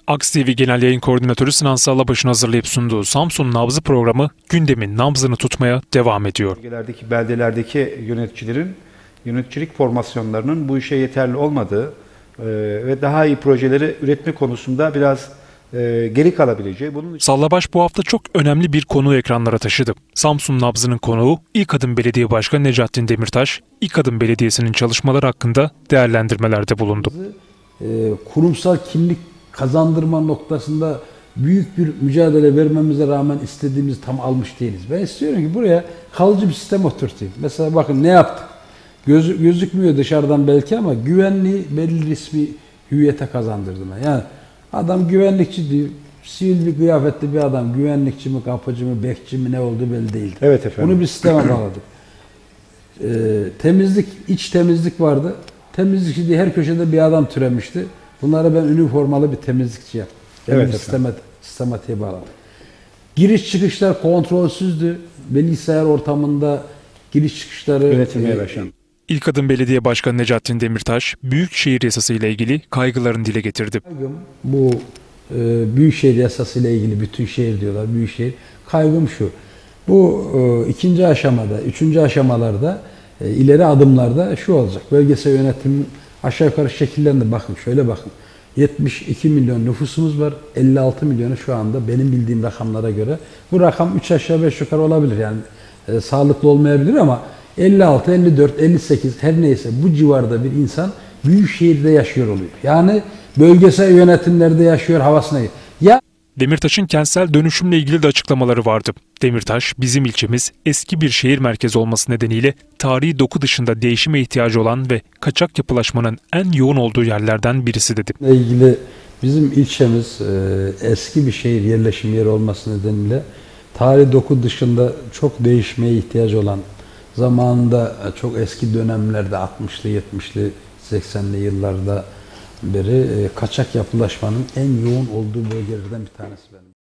Aks TV Genel Yayın Koordinatörü Sinan Sallabaş'ın hazırlayıp sunduğu Samsun Nabzı programı gündemin nabzını tutmaya devam ediyor. Bölgelerdeki, beldelerdeki yöneticilerin yöneticilik formasyonlarının bu işe yeterli olmadığı ve daha iyi projeleri üretme konusunda biraz geri kalabileceği. Sallabaş bu hafta çok önemli bir konuyu ekranlara taşıdı. Samsun Nabzı'nın konuğu İlk Adım Belediye Başkanı Necahattin Demirtaş, İlk Adım Belediyesi'nin çalışmaları hakkında değerlendirmelerde bulundu. Kurumsal kimlik kazandırma noktasında büyük bir mücadele vermemize rağmen istediğimizi tam almış değiliz. Ben istiyorum ki buraya kalıcı bir sistem oturtayım. Mesela bakın ne yaptık? Gözükmüyor dışarıdan belki ama güvenliği belli resmi hüviyete kazandırdım. Yani adam güvenlikçi diyor, sivil bir kıyafetli bir adam, güvenlikçi mi, kapıcı mı, bekçi mi ne olduğu belli değil. Evet efendim. Bunu bir sisteme bağladık. Temizlik, iç temizlik vardı. Temizlikçi diye her köşede bir adam türemişti. Bunları ben üniformalı bir temizlikçi yaptım. Evet Sistematiğe bağladım. Giriş çıkışlar kontrolsüzdü. Bilgisayar ortamında giriş çıkışları yönetilmeye başlandı. İlk Adım Belediye Başkanı Necahattin Demirtaş, Büyükşehir Yasası ile ilgili kaygılarını dile getirdi. Bu Büyükşehir Yasası ile ilgili, bütün şehir diyorlar, Büyükşehir. Kaygım şu, bu ikinci aşamada, üçüncü aşamalarda, ileri adımlarda şu olacak. Bölgesel yönetim aşağı yukarı şekillendi. Bakın, şöyle bakın. 72 milyon nüfusumuz var. 56 milyonu şu anda benim bildiğim rakamlara göre. Bu rakam 3 aşağı 5 yukarı olabilir. Yani sağlıklı olmayabilir ama 56, 54, 58 her neyse bu civarda bir insan büyük şehirde yaşıyor oluyor. Yani bölgesel yönetimlerde yaşıyor havasına. Demirtaş'ın kentsel dönüşümle ilgili de açıklamaları vardı. Demirtaş, bizim ilçemiz eski bir şehir merkezi olması nedeniyle tarihi doku dışında değişime ihtiyacı olan ve kaçak yapılaşmanın en yoğun olduğu yerlerden birisi dedi. İlgili bizim ilçemiz eski bir şehir yerleşim yeri olması nedeniyle tarihi doku dışında çok değişmeye ihtiyacı olan, zamanında çok eski dönemlerde 60'lı 70'li 80'li yıllarda beri kaçak yapılaşmanın en yoğun olduğu bölgelerden bir tanesi benim.